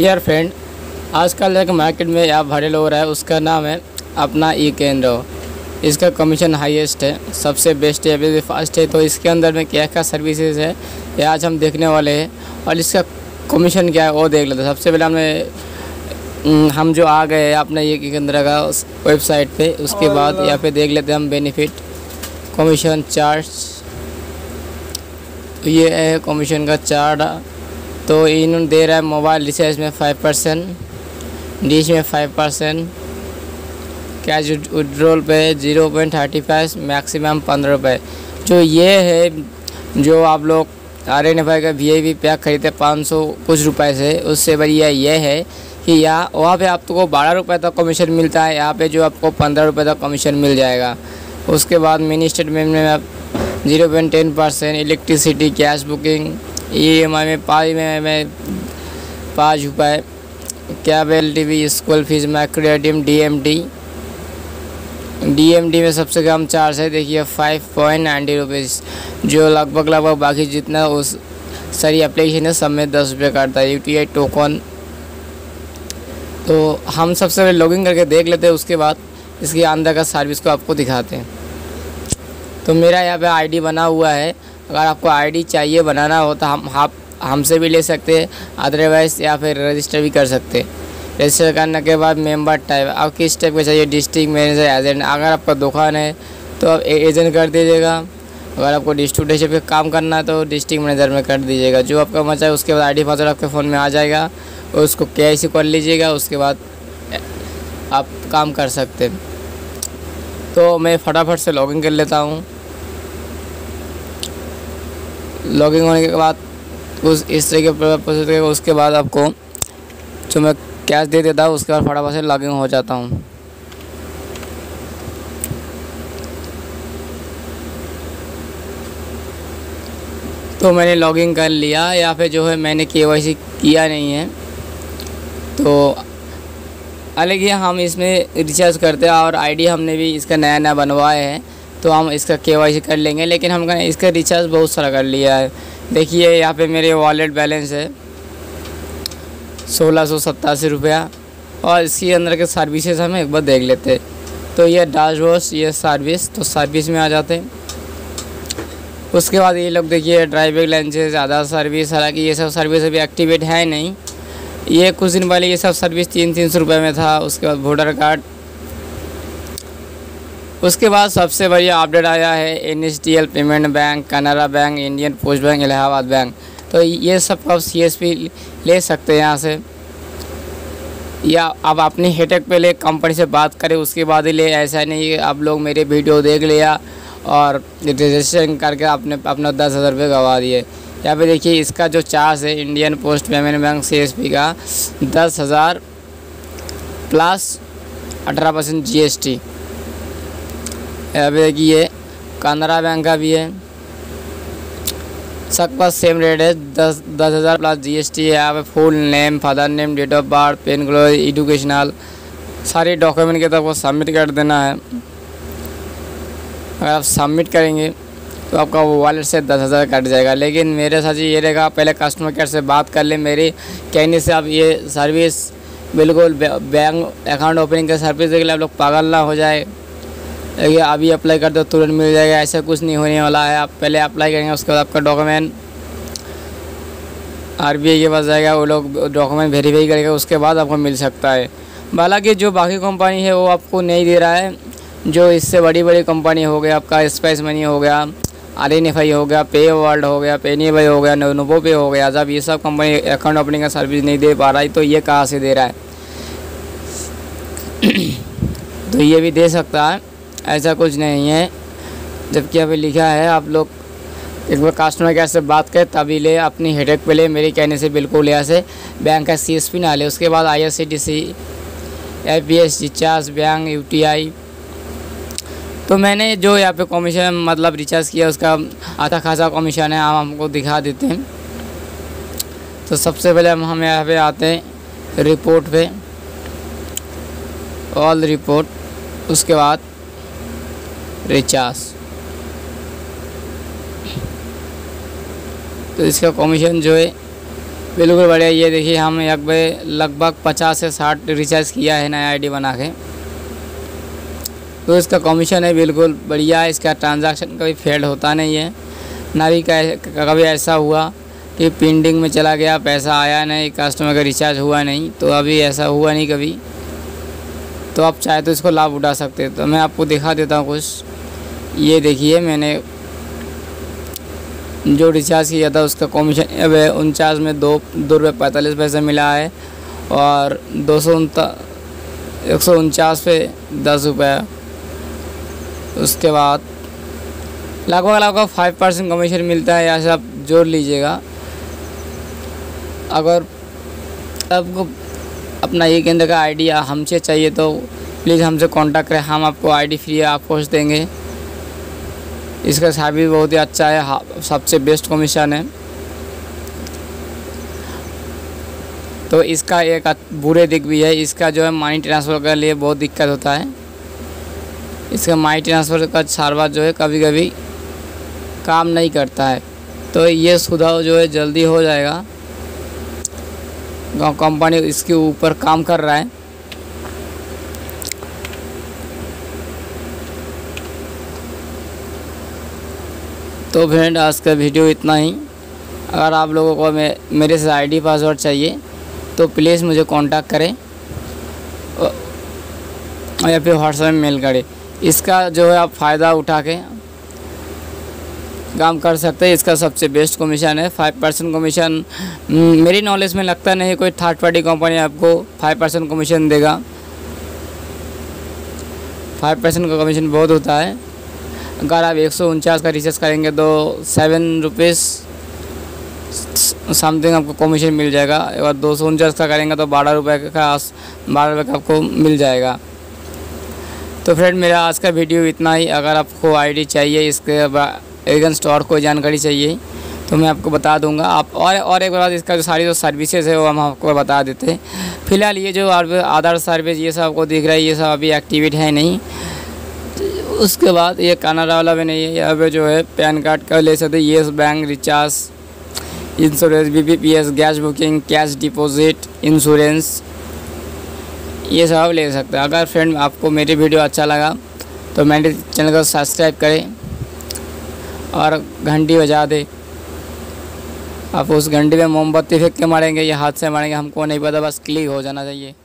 Dear friend, आजकल एक market में ऐप वायरल हो रहा है, उसका नाम है अपना ई केंद्र। इसका कमीशन हाईएस्ट है, सबसे बेस्ट है, अभी फास्ट है। तो इसके अंदर में क्या क्या सर्विसेज है ये आज हम देखने वाले हैं और इसका कमीशन क्या है वो देख लेते हैं। सबसे पहले हम जो आ गए हैं अपना ई केंद्र का उस वेबसाइट पे, उसके बाद यहाँ पे देख लेते हैं हम बेनिफिट, कमीशन चार्ज। तो ये है कमीशन का चार्ट। तो इन्होंने दे रहा है मोबाइल रिचार्ज में 5%, डिश में 5%, कैश विड्रॉल पे 0.35, मैक्सिमम 15 रुपये। जो ये है जो आप लोग RNFI का VIP पैक खरीदते 500 कुछ रुपए से, उससे बढ़िया ये है कि यहाँ वहाँ पे आपको 12 रुपये तक कमीशन मिलता है, यहाँ पे जो आपको 15 रुपये तक कमीशन मिल जाएगा। उसके बाद मिनी स्टेटमेंट में आप 0.10%, इलेक्ट्रिसिटी, कैश बुकिंग, EMI में 5 रुपये, cable TV, school fees, micro ATM, DMD में सबसे कम चार्ज है, देखिए 5.90 रुपीज़, जो लगभग बाकी जितना उस सारी एप्लीकेशन है सब में 10 रुपये काटता है। UTI token. तो हम सबसे पहले लॉगिन करके देख लेते हैं, उसके बाद इसके अंदर का सर्विस को आपको दिखाते हैं। तो मेरा यहाँ पे ID बना हुआ है, अगर आपको ID चाहिए बनाना हो तो हमसे भी ले सकते हैं, अदरवाइज़ या फिर रजिस्टर भी कर सकते हैं। रजिस्टर करने के बाद मेंबर टाइप आप किस टाइप का चाहिए, डिस्ट्रिक्ट मैनेजर, एजेंट। अगर आपका दुकान है तो आप एजेंट कर दीजिएगा, अगर आपको डिस्ट्रीब्यूटर पे काम करना है तो डिस्ट्रिक्ट मैनेजर में कर दीजिएगा, जो आपका मचा है। उसके बाद ID पासवर्ड आपके फ़ोन में आ जाएगा, उसको KYC कर लीजिएगा, उसके बाद आप काम कर सकते हैं। तो मैं फटाफट से लॉगिन कर लेता हूँ। लॉगिन होने के बाद उस इस तरह के उसके बाद आपको जो मैं कैश दे देता हूँ, उसके बाद फटाफट से लॉगिन हो जाता हूँ। तो मैंने लॉगिन कर लिया, या फिर जो है मैंने KYC किया नहीं है। तो हालांकि हम इसमें रिचार्ज करते हैं और ID हमने भी इसका नया बनवाया है, तो हम इसका KYC कर लेंगे। लेकिन हमने इसका रिचार्ज बहुत सारा कर लिया है। देखिए यहाँ पे मेरे वॉलेट बैलेंस है 1687 रुपया, और इसके अंदर के सर्विसेज हम एक बार देख लेते हैं। तो ये डैशबोर्ड, ये सर्विस, तो सर्विस में आ जाते हैं। उसके बाद ये लोग देखिए ड्राइविंग लाइसेंस, आधार सर्विस, हालांकि ये सब सर्विस अभी एक्टिवेट है नहीं, ये कुछ दिन पहले ये सब सर्विस 300 रुपये में था। उसके बाद वोटर कार्ड। उसके बाद सबसे बढ़िया अपडेट आया है NSDL payment bank, Canara bank, Indian post bank, Allahabad bank. तो ये सब आप CSP ले सकते हैं यहाँ से, या आप अपनी हेडेक पे ले कंपनी से बात करें उसके बाद ही ले। ऐसा नहीं कि आप लोग मेरे वीडियो देख लिया और रजिस्ट्रेशन करके अपना 10,000 रुपये गवा दिए। यहाँ पे देखिए इसका जो चार्ज है Indian post payment bank CSP का 10,000 प्लस 18% GST। यहाँ पे देखिए कनारा बैंक का भी है, सबके पास सेम रेट है, 10,000 प्लस GST है। यहाँ पे full name, father name, date of birth, PAN card, educational, सारे डॉक्यूमेंट के तो आपको सबमिट कर देना है। अगर आप सबमिट करेंगे तो आपका वो वॉलेट से 10,000 कट जाएगा। लेकिन मेरे साथ ये रहेगा, पहले कस्टमर केयर से बात कर ले। मेरे कहने से आप ये सर्विस बिल्कुल बैंक अकाउंट ओपनिंग का सर्विस के लिए आप लोग पागल ना हो जाए, ये अभी अप्लाई कर दो तुरंत मिल जाएगा, ऐसा कुछ नहीं होने वाला है। आप पहले अप्लाई करेंगे, उसके बाद आपका डॉक्यूमेंट RBI के पास जाएगा, वो लोग डॉक्यूमेंट वेरीफाई करेगा, उसके बाद आपको मिल सकता है। हालांकि जो बाकी कंपनी है वो आपको नहीं दे रहा है, जो इससे बड़ी कंपनी हो गया, आपका स्पाइस मनी हो गया, RNFI हो गया, पे वर्ल्ड हो गया, पेनीबाई हो गया, नोवो पे हो गया, जब ये सब कंपनी अकाउंट ओपनिंग का सर्विस नहीं दे पा रहा है तो ये कहाँ से दे रहा है। तो ये भी दे सकता है, ऐसा कुछ नहीं है। जबकि अभी लिखा है आप लोग एक बार कस्टमर केयर से बात करें तभी ले, अपनी हेडेक पे ले, मेरे कहने से बिल्कुल यहाँ से बैंक का CSP ना ले। उसके बाद IRCTC, APS recharge, bank, UTI। तो मैंने जो यहाँ पे कमीशन मतलब रिचार्ज किया उसका आधा खासा कमीशन है, हम हमको दिखा देते हैं। तो सबसे पहले हम यहाँ पे आते हैं रिपोर्ट पे, ऑल रिपोर्ट, उसके बाद रिचार्ज। तो इसका कमीशन जो है बिल्कुल बढ़िया। ये देखिए हम लगभग 50 से 60 रिचार्ज किया है नया आईडी बना के। तो इसका कमीशन है बिल्कुल बढ़िया है। इसका ट्रांजैक्शन कभी फेल होता नहीं है, ना भी कभी ऐसा हुआ कि पेंडिंग में चला गया, पैसा आया नहीं, कस्टमर का रिचार्ज हुआ नहीं। तो अभी ऐसा हुआ नहीं कभी। तो आप चाहे तो इसको लाभ उठा सकते हैं। तो मैं आपको दिखा देता हूँ कुछ। ये देखिए मैंने जो रिचार्ज किया था उसका कमीशन अब 49 में 2 रुपये 45 पैसे मिला है, और 149 पे 10 रुपये। उसके बाद लगभग 5% कमीशन मिलता है। यहाँ से आप जोड़ लीजिएगा। अगर आपको अपना ये केंद्र का आईडी हमसे चाहिए तो प्लीज़ हमसे कांटेक्ट करें, हम आपको आईडी फ्री आप पोस्ट देंगे। इसका सर्विस बहुत ही अच्छा है, सबसे बेस्ट कमीशन है। तो इसका एक बुरे दिक भी है, इसका जो है मनी ट्रांसफ़र के लिए बहुत दिक्कत होता है। इसका मनी ट्रांसफ़र का सर्वर जो है कभी कभी काम नहीं करता है। तो ये सुधार जो है जल्दी हो जाएगा। कंपनी इसके ऊपर काम कर रहा है। तो फ्रेंड आज का वीडियो इतना ही। अगर आप लोगों को मेरे से आईडी पासवर्ड चाहिए तो प्लीज़ मुझे कांटेक्ट करें या फिर व्हाट्सएप में मेल करें। इसका जो है आप फ़ायदा उठा के काम कर सकते हैं। इसका सबसे बेस्ट कमीशन है 5% कमीशन। मेरी नॉलेज में लगता नहीं कोई थर्ड पार्टी कंपनी आपको 5% कमीशन देगा। 5% का कमीशन बहुत होता है। अगर आप 149 का रिचार्ज करेंगे तो 7 रुपीज़ समथिंग आपको कमीशन मिल जाएगा। और 249 का करेंगे तो 12 रुपये का आपको मिल जाएगा। तो फ्रेंड मेरा आज का वीडियो इतना ही। अगर आपको आईडी चाहिए, इसके अगेंस्ट और कोई जानकारी चाहिए तो मैं आपको बता दूंगा। आप और एक बार इसका जो सारी जो सर्विसेज है वो हम आपको बता देते हैं। फ़िलहाल ये जो आधार सर्विस ये सब आपको दिख रहा है, ये सब अभी एक्टिवेट है नहीं। उसके बाद ये कनाडा वाला भी नहीं है। यहाँ पे जो है पैन कार्ड का ले सकते, yes bank, recharge, insurance, BPPS, gas booking, cash deposit, insurance, ये सब ले सकते हैं। अगर फ्रेंड आपको मेरी वीडियो अच्छा लगा तो मेरे चैनल को सब्सक्राइब करें और घंटी बजा दे। आप उस घंटी में मोमबत्ती फेंक के मारेंगे या हाथ से मारेंगे हमको नहीं पता, बस क्लिक हो जाना चाहिए।